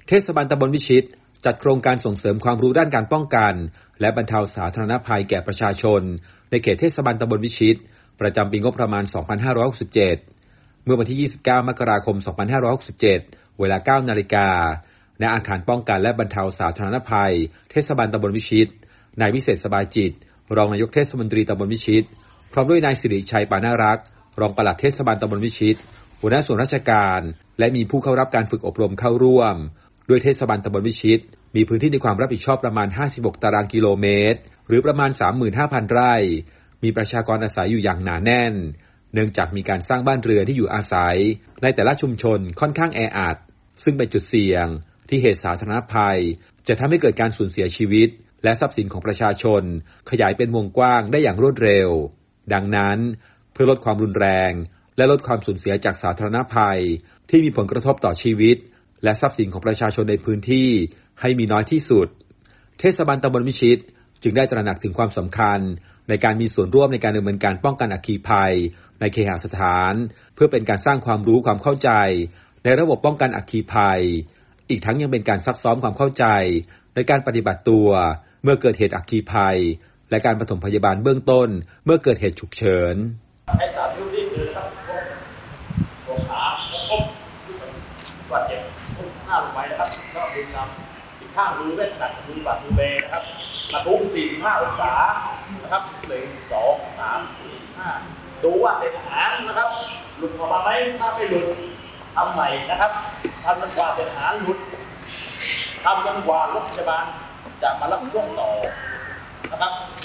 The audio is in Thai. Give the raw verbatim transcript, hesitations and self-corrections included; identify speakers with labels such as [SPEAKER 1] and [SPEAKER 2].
[SPEAKER 1] เทศบาลตำบลวิชิตจัดโครงการส่งเสริมความรู้ด้านการป้องกันและบรรเทาสาธารณภัยแก่ประชาชนในเขตเทศบาลตำบลวิชิตประจำปีงบประมาณ สองพันห้าร้อยหกสิบเจ็ด เมื่อวันที่ ยี่สิบเก้า มกราคม สองพันห้าร้อยหกสิบเจ็ด เวลา เก้า นาฬิกาณอาคารป้องกันและบรรเทาสาธารณภัยเทศบาลตำบลวิชิตนายวิเศษสบายจิตรองนายกเทศมนตรีตำบลวิชิตพร้อมด้วยนายสิริชัยปานารักษ์รองปลัดเทศบาลตำบลวิชิตหัวหน้าส่วนราชการและมีผู้เข้ารับการฝึกอบรมเข้าร่วมโดยเทศบาลตำบลวิชิตมีพื้นที่ในความรับผิดชอบประมาณห้าสิบหกตารางกิโลเมตรหรือประมาณ สามหมื่นห้าพัน ไร่มีประชากรอาศัยอยู่อย่างหนาแน่นเนื่องจากมีการสร้างบ้านเรือนที่อยู่อาศัยในแต่ละชุมชนค่อนข้างแออัดซึ่งเป็นจุดเสี่ยงที่เหตุสาธารณภัยจะทำให้เกิดการสูญเสียชีวิตและทรัพย์สินของประชาชนขยายเป็นวงกว้างได้อย่างรวดเร็วดังนั้นเพื่อลดความรุนแรงและลดความสูญเสียจากสาธารณภัยที่มีผลกระทบต่อชีวิตและทรัพย์สินของประชาชนในพื้นที่ให้มีน้อยที่สุดเทศบาลตำบลวิชิตจึงได้ตระหนักถึงความสำคัญในการมีส่วนร่วมในการดำเนินการป้องกันอัคคีภัยในเคหสถานเพื่อเป็นการสร้างความรู้ความเข้าใจในระบบป้องกันอัคคีภัยอีกทั้งยังเป็นการซักซ้อมความเข้าใจในการปฏิบัติตัวเมื่อเกิดเหตุอัคคีภัยและการปฐมพยาบาลเบื้องต้นเมื่อเกิดเหตุฉุกเฉิน
[SPEAKER 2] ให้สามนิ้วนี่คือครับตรงขาพบบาดเจ็บพบหน้าลงไปนะครับก็ดึงนำอีกข้างมือเล่นหนักมือบาดมือเบนะครับกระทุ้งสี่สิบห้าองศานะครับหนึ่งสองสามสี่ห้าดูว่าเศษอาหารนะครับหลุดออกมาไหมถ้าไม่หลุดทำใหม่นะครับทำจนกว่าเศษอาหารหลุดทำจนกว่ารถพยาบาลจะมารับช่วงต่อนะครับ